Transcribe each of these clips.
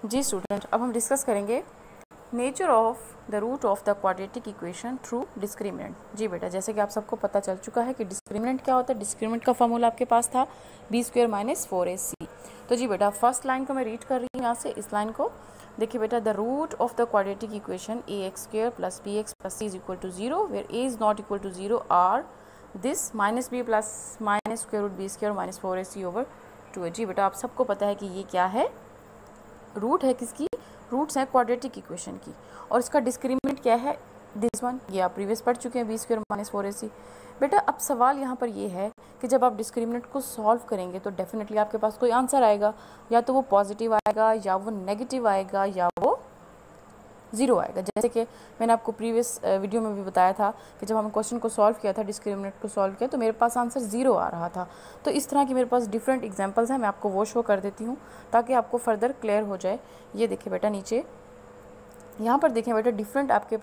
जी student, अब हम discuss करेंगे nature of the root of the quadratic equation through discriminant. जी बेटा, जैसे कि आप सबको पता चल चुका है कि डिस्क्रिमिनेंट क्या होता है। डिस्क्रिमिनेंट का फॉर्मूला आपके पास था b² - 4ac। तो जी बेटा, फर्स्ट लाइन को मैं रीड कर रही हूँ यहाँ से। इस लाइन को देखिए बेटा, the root of the quadratic equation ax² + bx + c = 0 where a is not equal to 0 are this -b + -√b² - 4ac/2। जी बेटा, आप सबको पता है कि ये क्या है, रूट है किसकी, रूट्स हैं क्वाड्रेटिक इक्वेशन की। और इसका डिस्क्रिमिनेंट क्या है, दिस वन, ये आप प्रीवियस पढ़ चुके हैं, b² - 4ac। बेटा अब सवाल यहाँ पर ये है कि जब आप डिस्क्रिमिनेंट को सॉल्व करेंगे तो डेफिनेटली आपके पास कोई आंसर आएगा, या तो वो पॉजिटिव आएगा, या वो नेगेटिव आएगा, या वो 0 आएगा। जैसे कि मैंने आपको प्रीवियस वीडियो में भी बताया था कि जब हम क्वेश्चन को सॉल्व किया था, डिस्क्रिमिनेंट को सॉल्व किया, तो मेरे पास आंसर 0 आ रहा था। तो इस तरह की मेरे पास डिफरेंट एग्जांपल्स हैं, मैं आपको वो शो कर देती हूँ ताकि आपको फर्दर क्लियर हो जाए। ये देखिए बेटा, नीचे यहाँ पर देखें बेटा, डिफरेंट आपके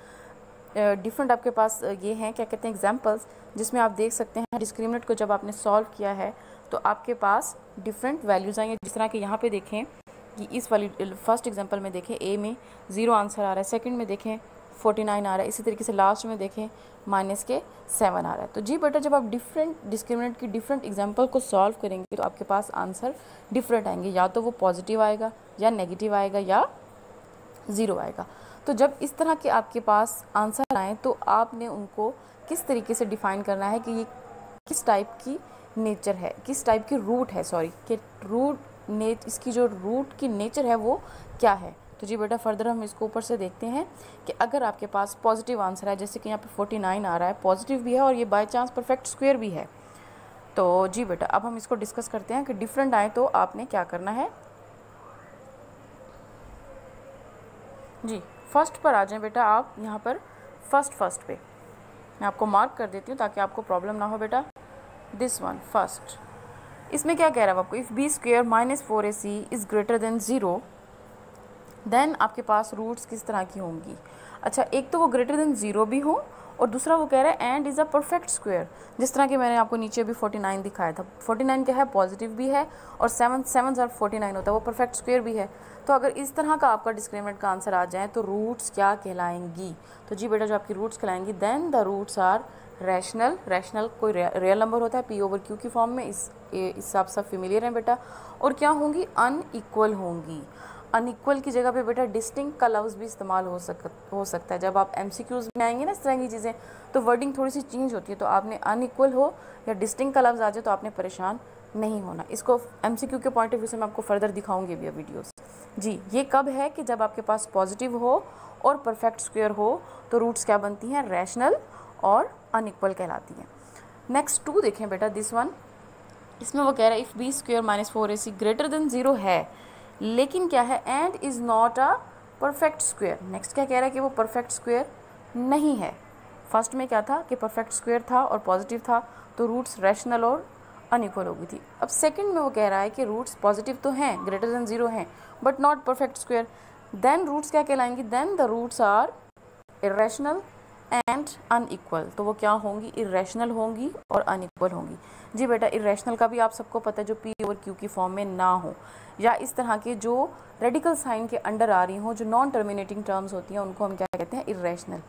पास ये हैं, क्या कहते हैं, एग्जाम्पल्स, जिसमें आप देख सकते हैं डिस्क्रिमिनेंट को जब आपने सॉल्व किया है तो आपके पास डिफरेंट वैल्यूज़ आएंगे। जिस तरह के यहाँ पे देखें कि इस वाली फर्स्ट एग्जांपल में देखें ए में 0 आंसर आ रहा है, सेकंड में देखें 49 आ रहा है, इसी तरीके से लास्ट में देखें -7 आ रहा है। तो जी बेटा, जब आप डिफरेंट डिस्क्रिमिनेंट की डिफरेंट एग्जांपल को सॉल्व करेंगे तो आपके पास आंसर डिफरेंट आएंगे, या तो वो पॉजिटिव आएगा, या नेगेटिव आएगा, या 0 आएगा। तो जब इस तरह के आपके पास आंसर आए तो आपने उनको किस तरीके से डिफ़ाइन करना है कि ये किस टाइप की नेचर है, किस टाइप की रूट है, कि इसकी जो रूट की नेचर है वो क्या है। तो जी बेटा, फर्दर हम इसको ऊपर से देखते हैं कि अगर आपके पास पॉजिटिव आंसर है, जैसे कि यहाँ पे 49 आ रहा है, पॉजिटिव भी है और ये बाय चांस परफेक्ट स्क्वायर भी है। तो जी बेटा, अब हम इसको डिस्कस करते हैं कि डिफरेंट आए तो आपने क्या करना है। जी फर्स्ट पर आ जाएं बेटा, आप यहाँ पर फर्स्ट पे मैं आपको मार्क कर देती हूँ ताकि आपको प्रॉब्लम ना हो बेटा। दिस वन फर्स्ट, इसमें क्या कह रहा है आपको, if b² - 4ac is greater than 0 then आपके पास रूट्स किस तरह की होंगी। अच्छा, एक तो वो ग्रेटर देन 0 भी हो, और दूसरा वो कह रहा है and is a perfect square. जिस तरह कि मैंने आपको नीचे भी 49 दिखाया था, 49 क्या है, पॉजिटिव भी है, और 7 7 49 होता है, वो परफेक्ट स्क्वायर भी है। तो अगर इस तरह का आपका डिस्क्रिमिनेंट का आंसर आ जाए तो रूट्स क्या कहलाएंगी। तो जी बेटा, जो आपकी रूट्स कहलाएंगी, then the roots are rational. Rational कोई रियल नंबर होता है p/q की फॉर्म में, इससे आप सब फेमिलियर हैं बेटा। और क्या होंगी, अनइक्वल होंगी। अनइक्वल की जगह पे बेटा डिस्टिंक्ट का लफ्ज़ भी इस्तेमाल हो सकता है। जब आप MCQs में आएंगे ना इस तरह की चीज़ें, तो वर्डिंग थोड़ी सी चेंज होती है। तो आपने अनइक्वल हो या डिस्टिंक्ट का लफ्ज़ आ जाए तो आपने परेशान नहीं होना। इसको MCQ के पॉइंट ऑफ व्यू से मैं आपको फर्दर दिखाऊंगी भी वीडियोस। जी, ये कब है कि जब आपके पास पॉजिटिव हो और परफेक्ट स्क्वायर हो तो रूट्स क्या बनती हैं, रैशनल और अनइक्वल कहलाती हैं। नेक्स्ट 2 देखें बेटा, दिस वन, इसमें वो कह रहा है if b² - 4ac greater than 0 है, लेकिन क्या है, and is not a perfect square. Next क्या कह रहा है कि वो परफेक्ट स्क्वायर नहीं है। फर्स्ट में क्या था कि परफेक्ट स्क्वायर था और पॉजिटिव था, तो रूट्स रैशनल और अनइक्वल हो गई थी। अब सेकंड में वो कह रहा है कि रूट्स पॉजिटिव तो हैं, ग्रेटर देन 0 हैं, but not perfect square. Then roots क्या कहलाएंगी, then the roots are irrational and unequal. तो वो क्या होंगी, इरेशनल होंगी और अनइक्वल होंगी। जी बेटा, इरेशनल का भी आप सबको पता है, जो p/q की फॉर्म में ना हो, या इस तरह के जो रेडिकल साइन के अंडर आ रही हों, जो नॉन टर्मिनेटिंग टर्म्स होती हैं, उनको हम क्या कहते हैं, इरेशनल।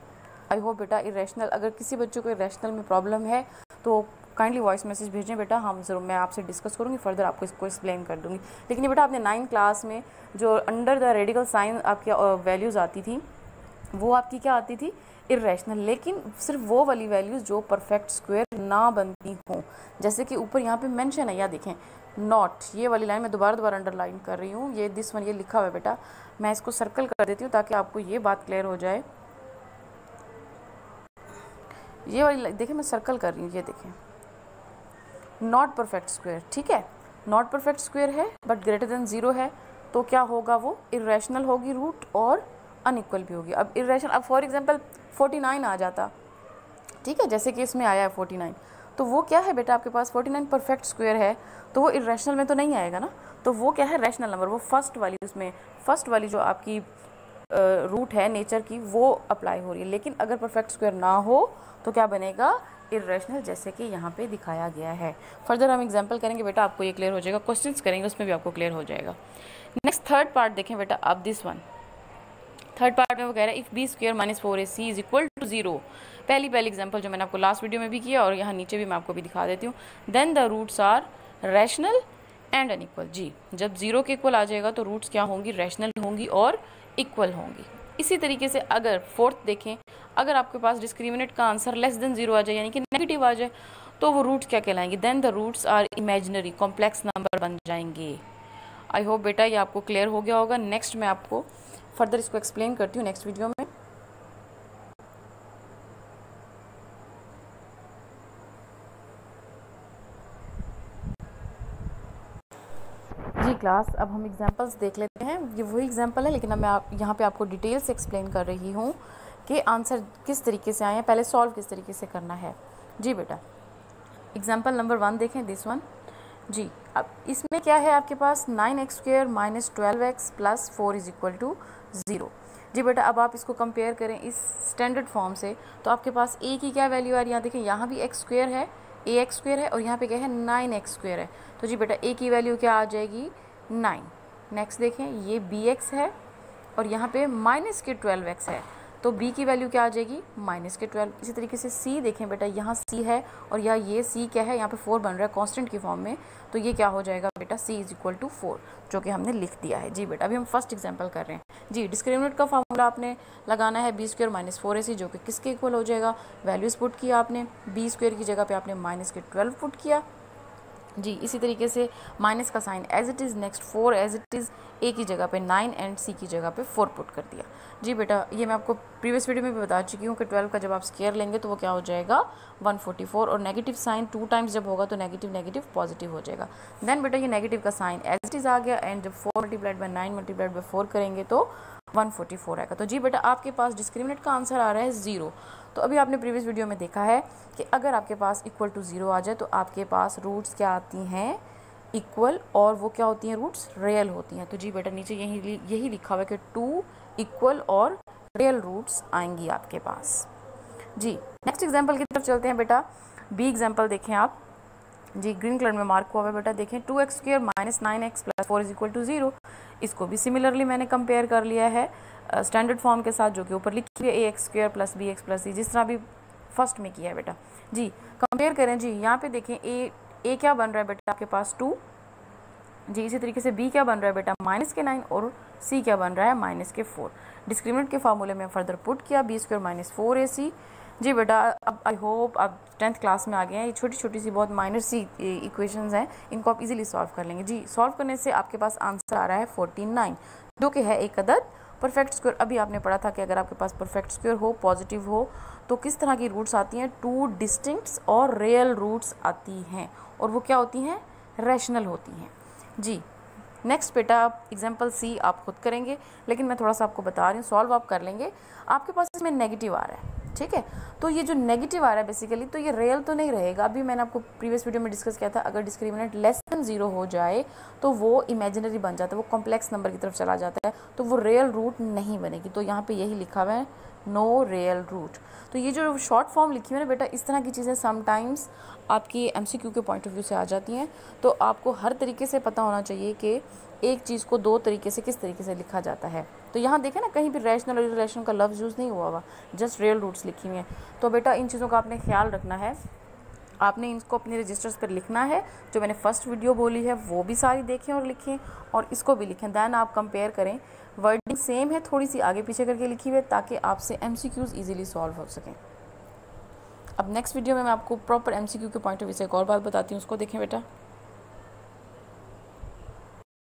आई होप बेटा इरेशनल, अगर किसी बच्चों को इरेशनल में प्रॉब्लम है तो काइंडली वॉइस मैसेज भेजें बेटा, हम ज़रूर, मैं आपसे डिस्कस करूँगी, फर्दर आपको इसको एक्सप्लेन कर दूँगी। लेकिन ये बेटा, आपने 9th क्लास में जो अंडर द रेडिकल साइन आपकी वैल्यूज़ आती थी, वो आपकी क्या आती थी, इरेशनल। लेकिन सिर्फ वो वाली वैल्यूज़ जो परफेक्ट स्क्वायर ना बनती हों, जैसे कि ऊपर यहाँ पे मेंशन है, या देखें नॉट, ये वाली लाइन मैं दोबारा अंडरलाइन कर रही हूँ, ये दिस वन, ये लिखा हुआ है बेटा, मैं इसको सर्कल कर देती हूँ ताकि आपको ये बात क्लियर हो जाए। ये वाली देखें, मैं सर्कल कर रही हूँ, ये देखें, नॉट परफेक्ट स्क्वायर, ठीक है, नॉट परफेक्ट स्क्वायर है बट ग्रेटर देन 0 है, तो क्या होगा, वो इरेशनल होगी रूट और अनइक्वल भी होगी। अब इरेशनल, अब फॉर एग्जांपल 49 आ जाता, ठीक है, जैसे कि इसमें आया है 49, तो वो क्या है बेटा, आपके पास 49 परफेक्ट स्क्वायर है, तो वो इरेशनल में तो नहीं आएगा ना, तो वो क्या है, रैशनल नंबर। वो फर्स्ट वाली, उसमें फर्स्ट वाली जो आपकी रूट है नेचर की वो अप्लाई हो रही है, लेकिन अगर परफेक्ट स्क्वायर ना हो तो क्या बनेगा, इरेशनल, जैसे कि यहाँ पे दिखाया गया है। फर्दर हम एग्जांपल करेंगे बेटा, आपको ये क्लियर हो जाएगा, क्वेश्चंस करेंगे उसमें भी आपको क्लियर हो जाएगा। नेक्स्ट थर्ड पार्ट देखें बेटा आप, दिस वन थर्ड पार्ट में वो कह रहा है if B square minus 4ac is equal to 0। पहली एग्जांपल जो मैंने आपको लास्ट वीडियो में भी किया और यहाँ नीचे भी मैं आपको भी दिखा देती हूँ। Then the roots are rational and unequal. जी, जब 0 के इक्वल आ जाएगा तो रूट्स क्या होंगी, रैशनल होंगी और इक्वल होंगी। इसी तरीके से अगर फोर्थ देखें, अगर आपके पास डिस्क्रिमिनेंट का आंसर लेस देन 0 आ जाए यानी कि नेगेटिव आ जाए तो वो रूट्स क्या कहलाएंगे, then the roots are imaginary, complex number बन जाएंगे। आई होप बेटा ये आपको क्लियर हो गया होगा। नेक्स्ट मैं आपको फर्दर इसको एक्सप्लेन करती हूँ नेक्स्ट वीडियो में। जी क्लास, अब हम एग्जांपल्स देख लेते हैं। ये वही एग्जांपल है लेकिन अब मैं यहाँ पे आपको डिटेल से एक्सप्लेन कर रही हूँ कि आंसर किस तरीके से आए हैं, पहले सॉल्व किस तरीके से करना है। जी बेटा, एग्जांपल नंबर 1 देखें, दिस वन। जी, अब इसमें क्या है आपके पास 9x square minus 12x plus 4 is equal to 0। जी बेटा, अब आप इसको कंपेयर करें इस स्टैंडर्ड फॉर्म से तो आपके पास a की क्या वैल्यू आ रही है, यहाँ देखें, यहाँ भी x स्क्वायर है, ax स्क्वायर है और यहाँ पे क्या है 9x स्क्वायर है। तो जी बेटा a की वैल्यू क्या आ जाएगी, 9। नेक्स्ट देखें, ये bx है और यहाँ पे माइनस के 12x है तो b की वैल्यू क्या आ जाएगी, माइनस के 12। इसी तरीके से c देखें बेटा, यहाँ c है और यहाँ ये c क्या है, यहाँ पे 4 बन रहा है कांस्टेंट की फॉर्म में, तो ये क्या हो जाएगा बेटा, c इज इक्वल टू 4, जो कि हमने लिख दिया है। जी बेटा, अभी हम फर्स्ट एग्जांपल कर रहे हैं। जी, डिस्क्रिमिनेंट का फार्मूला आपने लगाना है बी स्क्वायर माइनस 4ac, जो कि किसके इक्वल हो जाएगा, वैल्यूज पुट किया आपने, बी स्क्वायर की जगह पे आपने माइनस के 12 पुट किया। जी, इसी तरीके से माइनस का sign as it is, next 4 as it is, A की जगह पे 9 एंड सी की जगह पे 4 पुट कर दिया। जी बेटा, ये मैं आपको प्रीवियस वीडियो में भी बता चुकी हूँ कि 12 का जब आप स्क्वायर लेंगे तो वो क्या हो जाएगा 144, और नेगेटिव साइन 2 टाइम्स जब होगा तो नेगेटिव नेगेटिव पॉजिटिव हो जाएगा। देन बेटा ये नेगेटिव का साइन एज इट इज़ आ गया एंड जब 4 मल्टीप्लाइड बाई 9 मल्टीप्लाइड बाई 4 करेंगे तो 144 आएगा। तो जी बेटा, आपके पास डिस्क्रिमिनेंट का आंसर आ रहा है 0। तो अभी आपने प्रीवियस वीडियो में देखा है कि अगर आपके पास इक्वल टू 0 आ जाए तो आपके पास रूट्स क्या आती हैं, इक्वल, और वो क्या होती हैं, रूट्स रियल होती हैं। तो जी बेटा, नीचे यही लिखा हुआ है कि 2 इक्वल और रियल रूट्स आएंगी आपके पास। जी, नेक्स्ट एग्जांपल की तरफ चलते हैं बेटा। बी एग्जांपल देखें आप। जी, ग्रीन कलर में मार्क हुआ है बेटा, देखें 2x square minus 9x plus 4 is equal to 0। इसको भी सिमिलरली मैंने कंपेयर कर लिया है स्टैंडर्ड फॉर्म के साथ, जो कि ऊपर लिखी हुई है ax square plus bx plus c, जिस तरह भी फर्स्ट में किया है बेटा। जी, कंपेयर करें। जी, यहाँ पे देखें a क्या बन रहा है बेटा आपके पास 2। जी, इसी तरीके से b क्या बन रहा है बेटा माइनस के 9 और c क्या बन रहा है माइनस के 4। डिस्क्रिमिनेंट के फार्मूले में फर्दर पुट किया b स्क्वायर माइनस 4ac। जी बेटा, अब आई होप आप 10th क्लास में आ गए हैं। ये छोटी छोटी सी बहुत माइनर सी इक्वेशंस हैं, इनको आप इजीली सॉल्व कर लेंगे। जी, सॉल्व करने से आपके पास आंसर आ रहा है 49, जो कि है एक अदद परफेक्ट स्क्वायर। अभी आपने पढ़ा था कि अगर आपके पास परफेक्ट स्क्वायर हो, पॉजिटिव हो, तो किस तरह की रूट्स आती हैं, 2 डिस्टिंक्ट और रियल रूट्स आती हैं, और वो क्या होती हैं, रैशनल होती हैं। जी, नेक्स्ट बेटा एग्जाम्पल सी आप खुद करेंगे, लेकिन मैं थोड़ा सा आपको बता रही हूँ, सॉल्व आप कर लेंगे। आपके पास इसमें नेगेटिव आ रहा है, ठीक है, तो ये जो नेगेटिव आ रहा है बेसिकली, तो ये रियल तो नहीं रहेगा। अभी मैंने आपको प्रीवियस वीडियो में डिस्कस किया था, अगर डिस्क्रिमिनेंट लेस देन 0 हो जाए तो वो इमेजिनरी बन जाता है, वो कॉम्प्लेक्स नंबर की तरफ चला जाता है, तो वो रियल रूट नहीं बनेगी। तो यहाँ पे यही लिखा हुआ है नो रियल रूट। तो ये जो शॉर्ट फॉर्म लिखी हुई है ना बेटा, इस तरह की चीज़ें समटाइम्स आपकी MCQ के पॉइंट ऑफ व्यू से आ जाती हैं, तो आपको हर तरीके से पता होना चाहिए कि एक चीज़ को 2 तरीके से किस तरीके से लिखा जाता है। तो यहाँ देखें ना, कहीं भी रैशनल और इरेशनल का लफ्ज़ यूज़ नहीं हुआ हुआ, जस्ट रियल रूट्स लिखी हुई हैं। तो बेटा इन चीज़ों का आपने ख्याल रखना है, आपने इनको अपने रजिस्टर्स पर लिखना है। जो मैंने फर्स्ट वीडियो बोली है वो भी सारी देखें और लिखें, और इसको भी लिखें। दैन आप कंपेयर करें, वर्डिंग सेम है, थोड़ी सी आगे पीछे करके लिखी हुई है, ताकि आपसे MCQs ईजिली सॉल्व हो सकें। अब नेक्स्ट वीडियो में मैं आपको प्रॉपर MCQ के पॉइंट ऑफ व्यू से एक और बात बताती हूँ, उसको देखें बेटा।